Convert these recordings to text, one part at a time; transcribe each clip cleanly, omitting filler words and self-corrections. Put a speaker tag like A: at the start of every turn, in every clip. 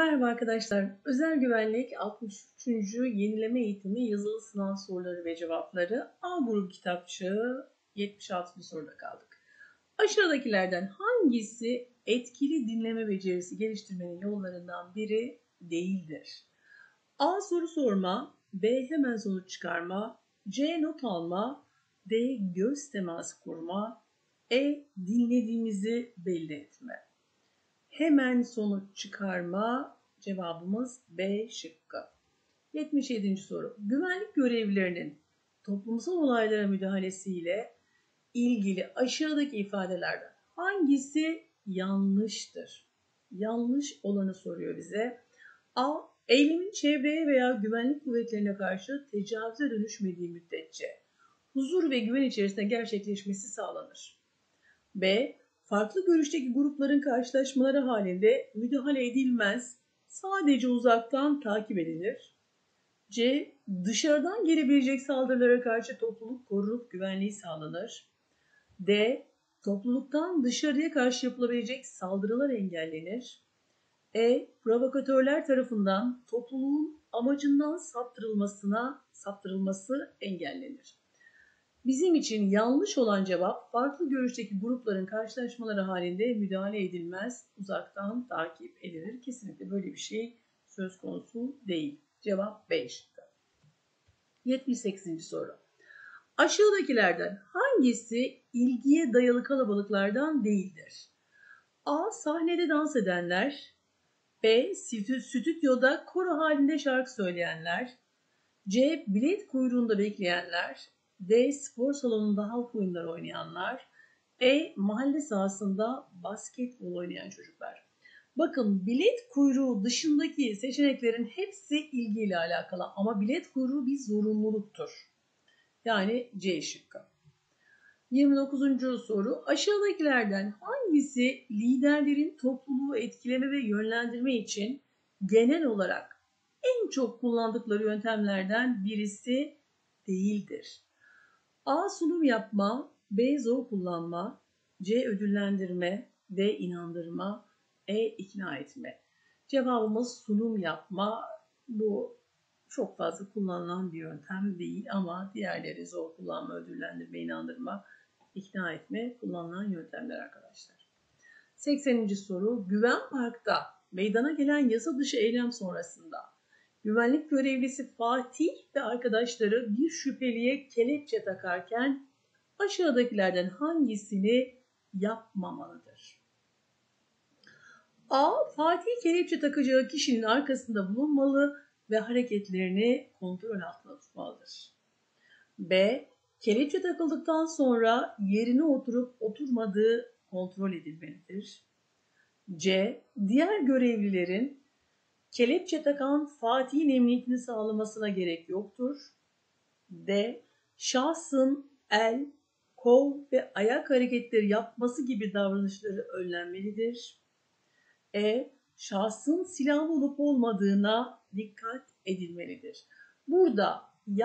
A: Merhaba arkadaşlar. Özel güvenlik 63. yenileme eğitimi yazılı sınav soruları ve cevapları A grubu kitapçığı 76. soruda kaldık. Aşağıdakilerden hangisi etkili dinleme becerisi geliştirmenin yollarından biri değildir? A. Soru sorma, B. Hemen sonuç çıkarma, C. Not alma, D. Göz teması kurma, E. Dinlediğimizi belli etme. Hemen sonuç çıkarma, cevabımız B şıkkı. 77. soru. Güvenlik görevlilerinin toplumsal olaylara müdahalesiyle ilgili aşağıdaki ifadelerden hangisi yanlıştır? Yanlış olanı soruyor bize. A. Eylemin çevreye veya güvenlik kuvvetlerine karşı tecavüze dönüşmediği müddetçe huzur ve güven içerisinde gerçekleşmesi sağlanır. B. Farklı görüşteki grupların karşılaşmaları halinde müdahale edilmez, sadece uzaktan takip edilir. C. Dışarıdan gelebilecek saldırılara karşı topluluk korunup güvenliği sağlanır. D. Topluluktan dışarıya karşı yapılabilecek saldırılar engellenir. E. Provokatörler tarafından topluluğun amacından saptırılması engellenir. Bizim için yanlış olan cevap farklı görüşteki grupların karşılaşmaları halinde müdahale edilmez, uzaktan takip edilir. Kesinlikle böyle bir şey söz konusu değil. Cevap B şıkkı. 78. soru. Aşağıdakilerden hangisi ilgiye dayalı kalabalıklardan değildir? A. Sahnede dans edenler, B. Stüdyoda koro halinde şarkı söyleyenler, C. Bilet kuyruğunda bekleyenler, D. Spor salonunda halk oyunları oynayanlar, E. Mahalle sahasında basketbol oynayan çocuklar. Bakın, bilet kuyruğu dışındaki seçeneklerin hepsi ilgiyle alakalı ama bilet kuyruğu bir zorunluluktur. Yani C şıkkı. 29. soru. Aşağıdakilerden hangisi liderlerin topluluğu etkileme ve yönlendirme için genel olarak en çok kullandıkları yöntemlerden birisi değildir? A. Sunum yapma, B. Zor kullanma, C. Ödüllendirme, D. İnandırma, E. ikna etme. Cevabımız sunum yapma. Bu çok fazla kullanılan bir yöntem değil ama diğerleri zor kullanma, ödüllendirme, inandırma, ikna etme kullanılan yöntemler arkadaşlar. 80. soru. Güven Park'ta meydana gelen yasa dışı eylem sonrasında güvenlik görevlisi Fatih ve arkadaşları bir şüpheliye kelepçe takarken aşağıdakilerden hangisini yapmamalıdır? A. Fatih kelepçe takacağı kişinin arkasında bulunmalı ve hareketlerini kontrol altında tutmalıdır. B. Kelepçe takıldıktan sonra yerine oturup oturmadığı kontrol edilmelidir. C. Diğer görevlilerin kelepçe takan Fatih'in emniyetini sağlamasına gerek yoktur. D. Şahsın el, kol ve ayak hareketleri yapması gibi davranışları önlenmelidir. E. Şahsın silahlı olup olmadığına dikkat edilmelidir. Burada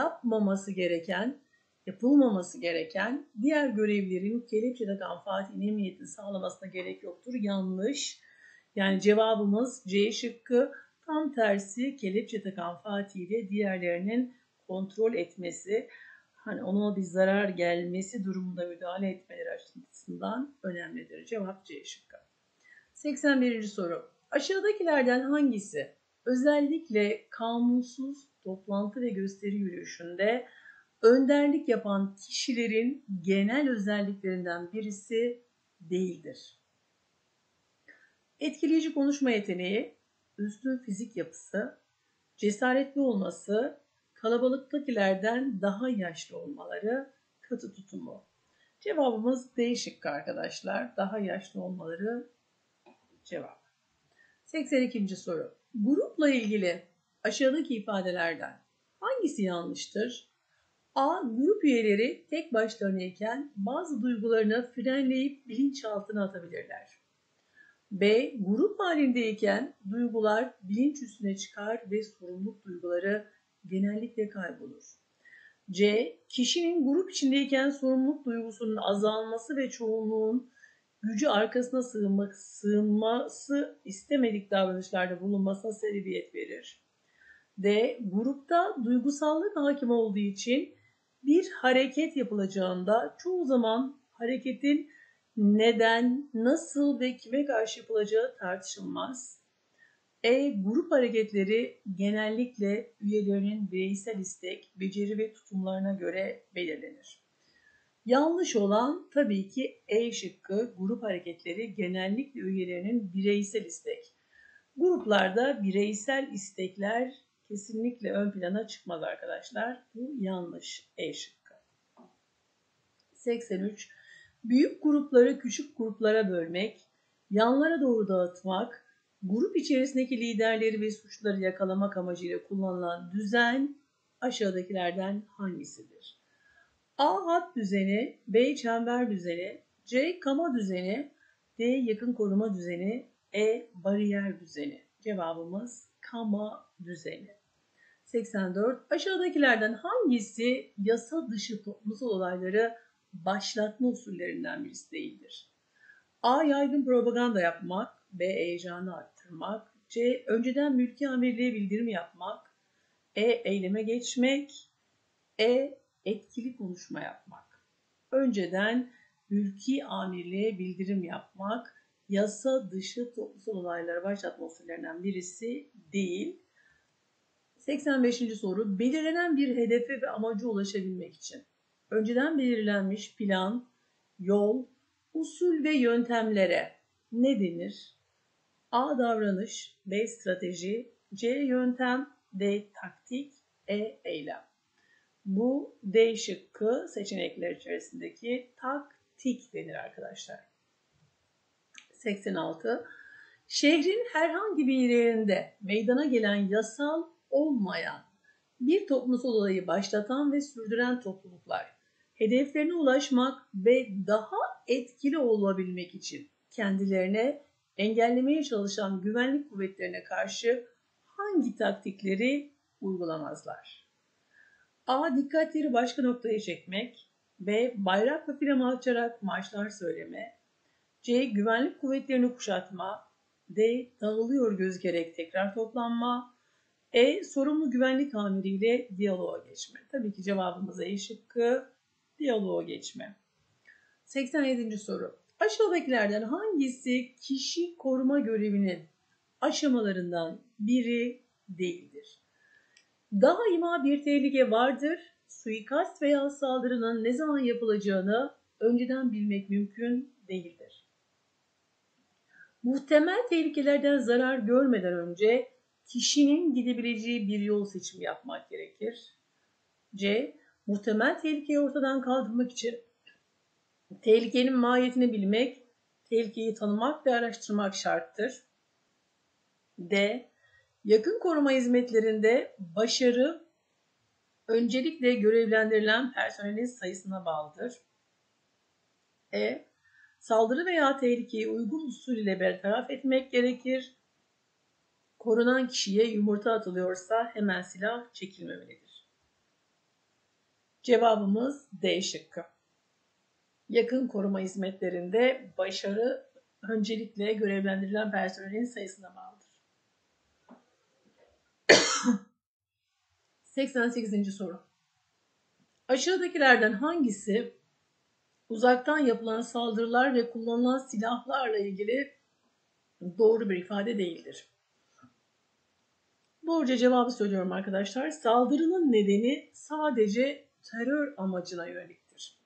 A: yapılmaması gereken diğer görevlilerin kelepçe takan Fatih'in emniyetini sağlamasına gerek yoktur. Yanlış. Yani cevabımız C şıkkı. Tam tersi, kelepçe takan Fatih ile diğerlerinin kontrol etmesi, ona bir zarar gelmesi durumunda müdahale etmeleri açısından önemlidir. Cevap C şıkkı. 81. soru. Aşağıdakilerden hangisi özellikle kanunsuz toplantı ve gösteri yürüyüşünde önderlik yapan kişilerin genel özelliklerinden birisi değildir? Etkileyici konuşma yeteneği, üstün fizik yapısı, cesaretli olması, kalabalıktakilerden daha yaşlı olmaları, katı tutumu. Cevabımız D şıkkı arkadaşlar. Daha yaşlı olmaları cevap. 82. soru. Grupla ilgili aşağıdaki ifadelerden hangisi yanlıştır? A. Grup üyeleri tek başlarınayken bazı duygularını frenleyip bilinçaltına atabilirler. B. Grup halindeyken duygular bilinç üstüne çıkar ve sorumluluk duyguları genellikle kaybolur. C. Kişinin grup içindeyken sorumluluk duygusunun azalması ve çoğunluğun gücü arkasına sığınması istemedik davranışlarda bulunmasına sebebiyet verir. D. Grupta duygusallık hakim olduğu için bir hareket yapılacağında çoğu zaman hareketin neden, nasıl ve kime karşı yapılacağı tartışılmaz. Grup hareketleri genellikle üyelerinin bireysel istek, beceri ve tutumlarına göre belirlenir. Yanlış olan tabii ki E şıkkı, grup hareketleri genellikle üyelerinin bireysel istek. Gruplarda bireysel istekler kesinlikle ön plana çıkmaz arkadaşlar. Bu yanlış, E şıkkı. 83. Büyük grupları küçük gruplara bölmek, yanlara doğru dağıtmak, grup içerisindeki liderleri ve suçları yakalamak amacıyla kullanılan düzen aşağıdakilerden hangisidir? A. Hat düzeni, B. Çember düzeni, C. Kama düzeni, D. Yakın koruma düzeni, E. Bariyer düzeni. Cevabımız kama düzeni. 84. Aşağıdakilerden hangisi yasa dışı toplumsal olayları başlatma usullerinden birisi değildir? A. Yaygın propaganda yapmak, B. Heyecanı arttırmak, C. Önceden mülki amirliğe bildirim yapmak, Eyleme geçmek, etkili konuşma yapmak. Önceden mülki amirliğe bildirim yapmak, yasa dışı toplumsal olayları başlatma usullerinden birisi değil. 85. soru. Belirlenen bir hedefe ve amaca ulaşabilmek için önceden belirlenmiş plan, yol, usul ve yöntemlere ne denir? A. Davranış, B. Strateji, C. Yöntem, D. Taktik, Eylem. Bu D şıkkı seçenekler içerisindeki taktik denir arkadaşlar. 86. Şehrin herhangi bir yerinde meydana gelen yasal olmayan bir toplumsal olayı başlatan ve sürdüren topluluklar hedeflerine ulaşmak ve daha etkili olabilmek için kendilerine engellemeye çalışan güvenlik kuvvetlerine karşı hangi taktikleri uygulamazlar? A. Dikkatleri başka noktaya çekmek, B. Bayrak ve flama açarak marşlar söyleme, C. Güvenlik kuvvetlerini kuşatma, D. Dağılıyor gözükerek tekrar toplanma, Sorumlu güvenlik amiriyle diyaloğa geçme. Tabii ki cevabımız E şıkkı, diyaloğa geçme. 87. soru. Aşağıdakilerden hangisi kişi koruma görevinin aşamalarından biri değildir? Daima bir tehlike vardır. Suikast veya saldırının ne zaman yapılacağını önceden bilmek mümkün değildir. Muhtemel tehlikelerden zarar görmeden önce kişinin gidebileceği bir yol seçimi yapmak gerekir. C. Muhtemel tehlikeyi ortadan kaldırmak için tehlikenin mahiyetini bilmek, tehlikeyi tanımak ve araştırmak şarttır. D. Yakın koruma hizmetlerinde başarı öncelikle görevlendirilen personelin sayısına bağlıdır. Saldırı veya tehlikeyi uygun usul ile bertaraf etmek gerekir. Korunan kişiye yumurta atılıyorsa hemen silah çekilmemelidir. Cevabımız D şıkkı. Yakın koruma hizmetlerinde başarı öncelikle görevlendirilen personelin sayısına bağlıdır. 88. soru. Aşağıdakilerden hangisi uzaktan yapılan saldırılar ve kullanılan silahlarla ilgili doğru bir ifade değildir? Doğruca cevabı söylüyorum arkadaşlar. Saldırının nedeni sadece terör amacına yöneliktir.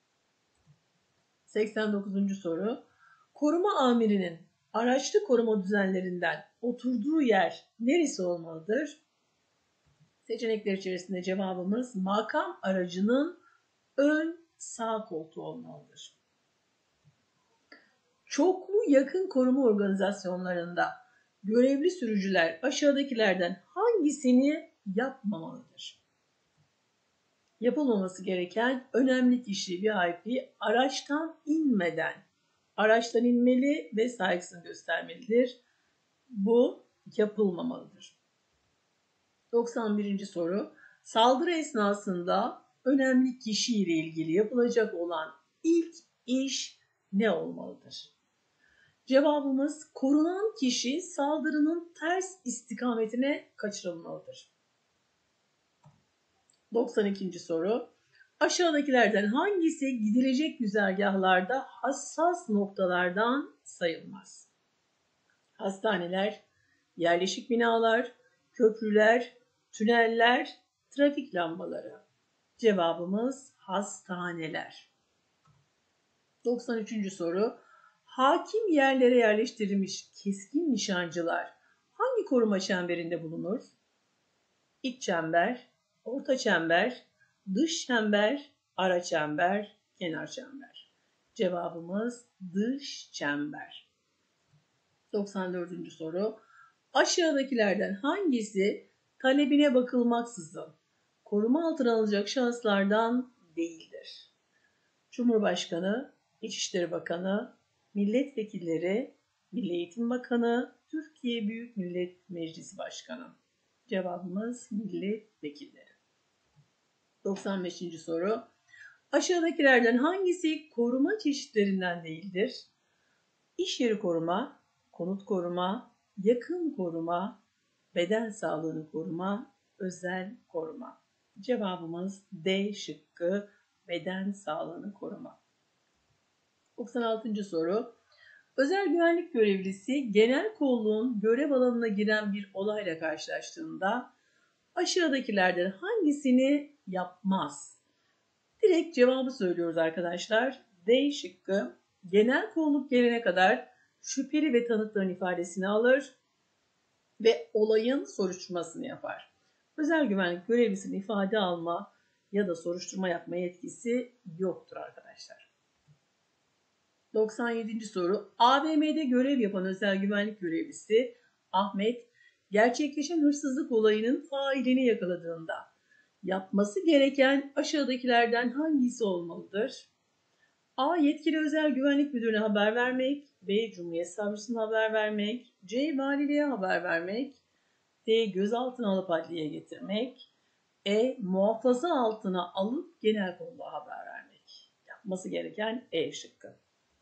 A: 89. soru. Koruma amirinin araçlı koruma düzenlerinden oturduğu yer neresi olmalıdır? Seçenekler içerisinde cevabımız makam aracının ön sağ koltuğu olmalıdır. Çoklu yakın koruma organizasyonlarında görevli sürücüler aşağıdakilerden hangisini yapmamalıdır? Yapılmaması gereken önemli kişi VIP araçtan inmeli ve saygısını göstermelidir. Bu yapılmamalıdır. 91. soru. Saldırı esnasında önemli kişi ile ilgili yapılacak olan ilk iş ne olmalıdır? Cevabımız korunan kişi saldırının ters istikametine kaçırılmalıdır. 92. soru. Aşağıdakilerden hangisi gidilecek güzergahlarda hassas noktalardan sayılmaz? Hastaneler, yerleşik binalar, köprüler, tüneller, trafik lambaları. Cevabımız hastaneler. 93. soru. Hakim yerlere yerleştirilmiş keskin nişancılar hangi koruma çemberinde bulunur? İç çember, orta çember, dış çember, ara çember, kenar çember. Cevabımız dış çember. 94. soru. Aşağıdakilerden hangisi talebine bakılmaksızın koruma altına alınacak şahıslardan değildir? Cumhurbaşkanı, İçişleri Bakanı, milletvekilleri, Milli Eğitim Bakanı, Türkiye Büyük Millet Meclisi Başkanı. Cevabımız milletvekilleri. 95. soru. Aşağıdakilerden hangisi koruma çeşitlerinden değildir? İş yeri koruma, konut koruma, yakın koruma, beden sağlığını koruma, özel koruma. Cevabımız D şıkkı, beden sağlığını koruma. 96. soru. Özel güvenlik görevlisi genel kolluğun görev alanına giren bir olayla karşılaştığında aşağıdakilerden hangisini yapmaz? Direkt cevabı söylüyoruz arkadaşlar. D şıkkı. Genel kolluk gelene kadar şüpheli ve tanıkların ifadesini alır ve olayın soruşturmasını yapar. Özel güvenlik görevlisinin ifade alma ya da soruşturma yapma yetkisi yoktur arkadaşlar. 97. soru. AVM'de görev yapan özel güvenlik görevlisi Ahmet, gerçekleşen hırsızlık olayının failini yakaladığında yapması gereken aşağıdakilerden hangisi olmalıdır? A. Yetkili özel güvenlik müdürüne haber vermek. B. Cumhuriyet Savcısına haber vermek. C. Valiliğe haber vermek. D. Gözaltına alıp adliyeye getirmek. E. Muhafaza altına alıp genel kolluğa haber vermek. Yapması gereken E şıkkı.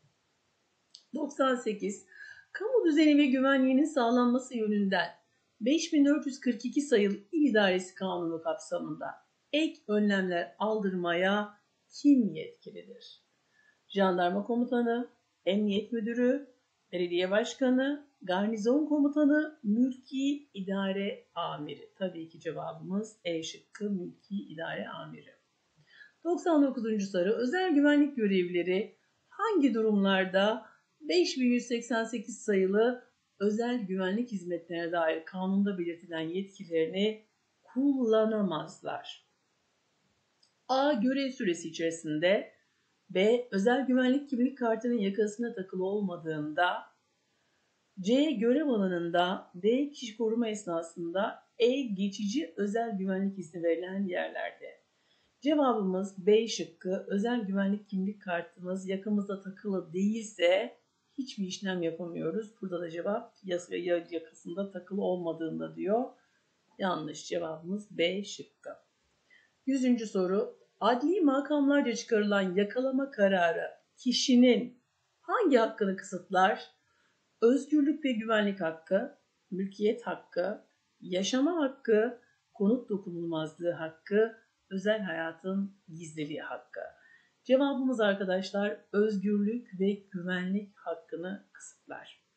A: 98. Kamu düzeni ve güvenliğinin sağlanması yönünden 5442 sayılı İl İdaresi Kanunu kapsamında ek önlemler aldırmaya kim yetkilidir? Jandarma komutanı, emniyet müdürü, belediye başkanı, garnizon komutanı, mülki idare amiri. Tabii ki cevabımız E şıkkı, mülki idare amiri. 99. soru. Özel güvenlik görevlileri hangi durumlarda 5188 sayılı özel güvenlik hizmetlerine dair kanunda belirtilen yetkilerini kullanamazlar? A. Görev süresi içerisinde. B. Özel güvenlik kimlik kartının yakasına takılı olmadığında. C. Görev alanında. D. Kişi koruma esnasında. E. Geçici özel güvenlik izni verilen yerlerde. Cevabımız B şıkkı. Özel güvenlik kimlik kartımız yakamızda takılı değilse hiçbir işlem yapamıyoruz. Burada da cevap yakasında takılı olmadığında diyor. Yanlış, cevabımız B şıkkı. 100. soru. Adli makamlarca çıkarılan yakalama kararı kişinin hangi hakkını kısıtlar? Özgürlük ve güvenlik hakkı, mülkiyet hakkı, yaşama hakkı, konut dokunulmazlığı hakkı, özel hayatın gizliliği hakkı. Cevabımız arkadaşlar özgürlük ve güvenlik hakkını kısıtlar.